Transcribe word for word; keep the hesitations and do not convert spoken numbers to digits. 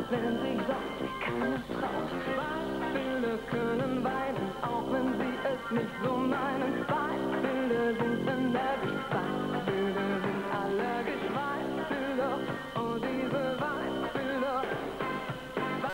wenn sich sonst keine traut. Was Bilder können